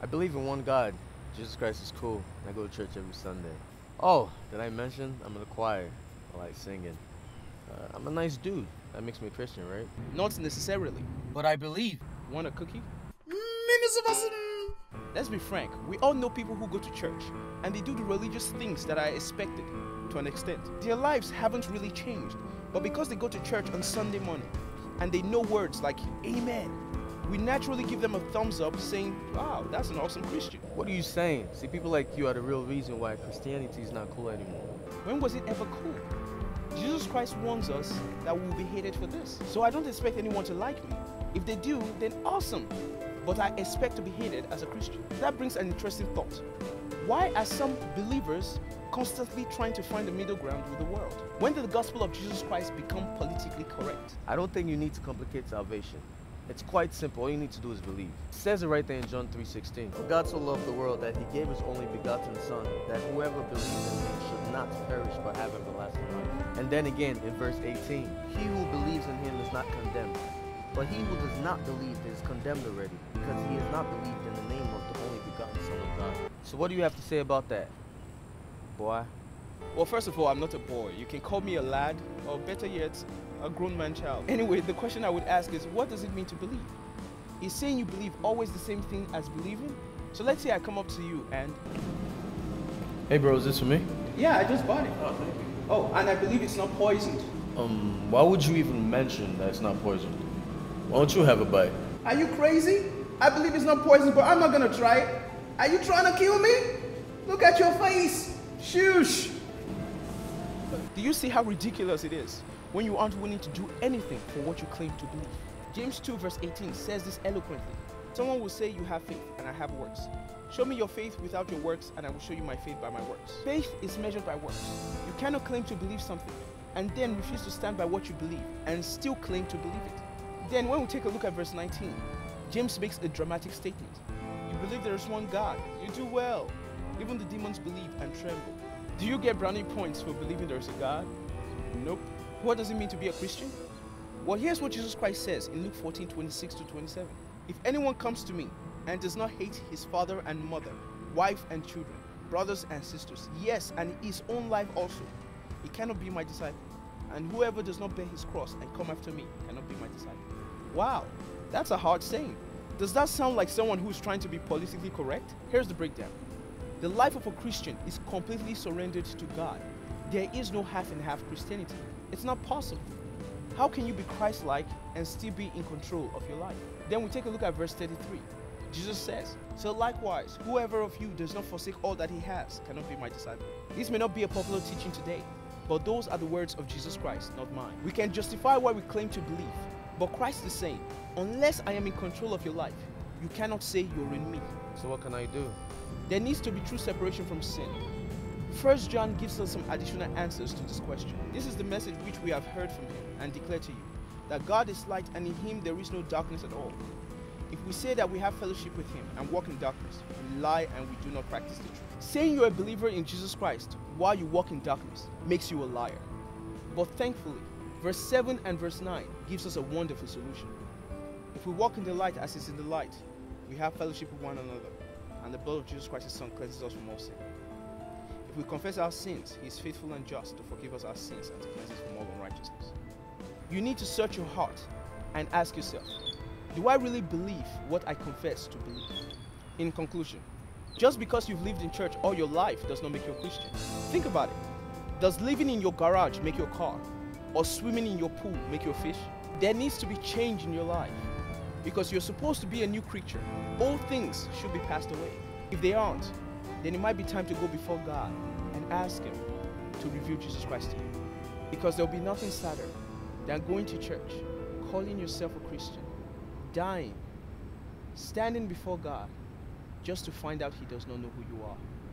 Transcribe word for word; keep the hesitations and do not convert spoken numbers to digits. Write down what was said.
I believe in one God. Jesus Christ is cool. I go to church every Sunday. Oh, did I mention I'm in the choir? I like singing. Uh, I'm a nice dude. That makes me a Christian, right? Not necessarily. But I believe. Want a cookie? Let's be frank, we all know people who go to church and they do the religious things that are expected to an extent. Their lives haven't really changed, but because they go to church on Sunday morning and they know words like amen, we naturally give them a thumbs up saying, wow, that's an awesome Christian. What are you saying? See, people like you are the real reason why Christianity is not cool anymore. When was it ever cool? Jesus Christ warns us that we will be hated for this. So I don't expect anyone to like me. If they do, then awesome. But I expect to be hated as a Christian. That brings an interesting thought. Why are some believers constantly trying to find the middle ground with the world? When did the gospel of Jesus Christ become politically correct? I don't think you need to complicate salvation. It's quite simple. All you need to do is believe. It says it right there in John three sixteen. For God so loved the world that he gave his only begotten Son, that whoever believes in him should not perish but have everlasting life. And then again in verse eighteen, he who believes in him is not condemned, but he who does not believe is condemned already, because he has not believed in the name of the only begotten Son of God. So what do you have to say about that, boy? Well, first of all, I'm not a boy. You can call me a lad, or better yet, a grown man child. Anyway, the question I would ask is, what does it mean to believe? Is saying you believe always the same thing as believing? So let's say I come up to you and... Hey bro, is this for me? Yeah, I just bought it. Oh, thank you. Oh, and I believe it's not poisoned. Um, why would you even mention that it's not poisoned? Why don't you have a bite? Are you crazy? I believe it's not poisoned, but I'm not gonna try it. Are you trying to kill me? Look at your face. Shush. Do you see how ridiculous it is when you aren't willing to do anything for what you claim to believe? James two verse eighteen says this eloquently. Someone will say you have faith and I have works. Show me your faith without your works and I will show you my faith by my works. Faith is measured by works. You cannot claim to believe something and then refuse to stand by what you believe and still claim to believe it. Then when we take a look at verse nineteen, James makes a dramatic statement. You believe there is one God. You do well. Even the demons believe and tremble. Do you get brownie points for believing there is a God? Nope. What does it mean to be a Christian? Well, here's what Jesus Christ says in Luke fourteen, twenty-six to twenty-seven. If anyone comes to me and does not hate his father and mother, wife and children, brothers and sisters, yes, and his own life also, he cannot be my disciple. And whoever does not bear his cross and come after me cannot be my disciple. Wow, that's a hard saying. Does that sound like someone who's trying to be politically correct? Here's the breakdown. The life of a Christian is completely surrendered to God. There is no half and half Christianity. It's not possible. How can you be Christ-like and still be in control of your life? Then we take a look at verse thirty-three. Jesus says, so likewise, whoever of you does not forsake all that he has cannot be my disciple. This may not be a popular teaching today, but those are the words of Jesus Christ, not mine. We can justify what we claim to believe, but Christ is saying, unless I am in control of your life, you cannot say you're in me. So what can I do? There needs to be true separation from sin. First John gives us some additional answers to this question. This is the message which we have heard from him and declare to you, that God is light and in him there is no darkness at all. If we say that we have fellowship with him and walk in darkness, we lie and we do not practice the truth. Saying you're a believer in Jesus Christ while you walk in darkness makes you a liar. But thankfully, verse seven and verse nine gives us a wonderful solution. If we walk in the light as is in the light, we have fellowship with one another, and the blood of Jesus Christ his Son cleanses us from all sin. If we confess our sins, he is faithful and just to forgive us our sins and to cleanse us from all unrighteousness. You need to search your heart and ask yourself, do I really believe what I confess to believe? In conclusion, just because you've lived in church all your life does not make you a Christian. Think about it. Does living in your garage make you a car? Or swimming in your pool make you a fish? There needs to be change in your life, because you're supposed to be a new creature. All things should be passed away. If they aren't, then it might be time to go before God and ask him to reveal Jesus Christ to you. Because there'll be nothing sadder than going to church, calling yourself a Christian, dying, standing before God, just to find out he does not know who you are.